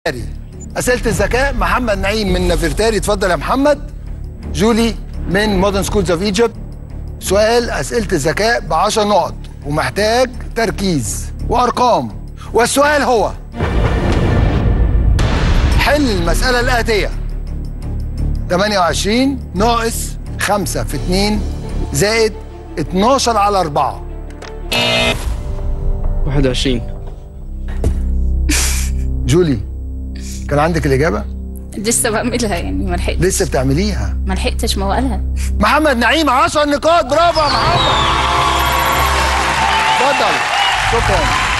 أسئلة الذكاء. محمد نعيم من نفرتاري، اتفضل يا محمد. جولي من مودرن سكولز اوف ايجيبت. سؤال أسئلة الذكاء ب10 نقط ومحتاج تركيز وأرقام، والسؤال هو: حل المسألة الآتية: 28 ناقص 5 في 2 زائد 12 على 4. 21. جولي، كان عندك الإجابة؟ لسه بعملها يعني، ما لحقتش. لسه بتعمليها؟ ما لحقتش، ما هو قالها. محمد نعيم 10 نقاط، برافو يا محمد. اتفضل. شكرا.